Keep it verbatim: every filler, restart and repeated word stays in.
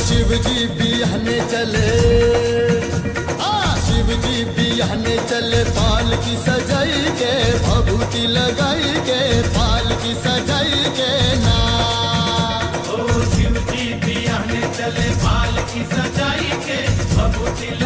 शिव जी बिहने चले, हाँ शिव जी बिहने चले, पाल की सजाई के भभूति लगाई के, पाल की सजाई के ना। ओ शिव जी बिहने चले, पाल की सजाई के भभूति